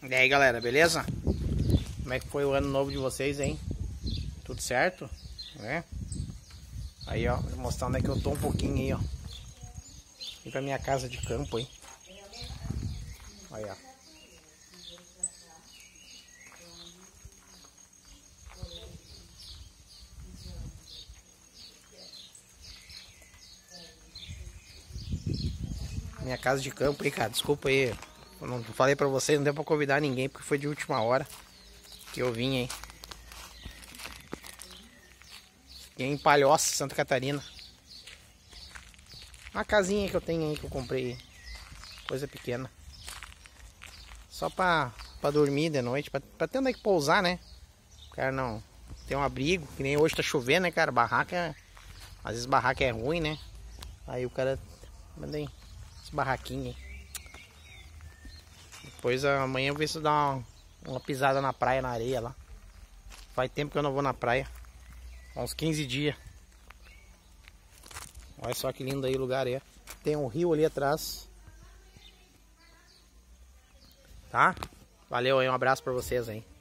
E aí galera, beleza? Como é que foi o ano novo de vocês, hein? Tudo certo? Aí ó, vou mostrar onde é que eu tô um pouquinho aí, ó. Vim pra minha casa de campo, hein? Aí ó. Minha casa de campo aí, cara, desculpa aí. Eu não falei pra vocês, não deu pra convidar ninguém porque foi de última hora que eu vim, hein? Fiquei em Palhoça, Santa Catarina. Uma casinha que eu tenho aí que eu comprei. Coisa pequena. Só pra dormir de noite, pra ter onde é que pousar, né? O cara não tem um abrigo, que nem hoje tá chovendo, né, cara? Barraca, às vezes barraca é ruim, né? Aí o cara manda aí esse barraquinho aí. Depois amanhã eu vou ver se eu dar uma pisada na praia, na areia lá. Faz tempo que eu não vou na praia. Há uns 15 dias. Olha só que lindo aí o lugar aí. Tem um rio ali atrás. Tá? Valeu aí, um abraço pra vocês aí.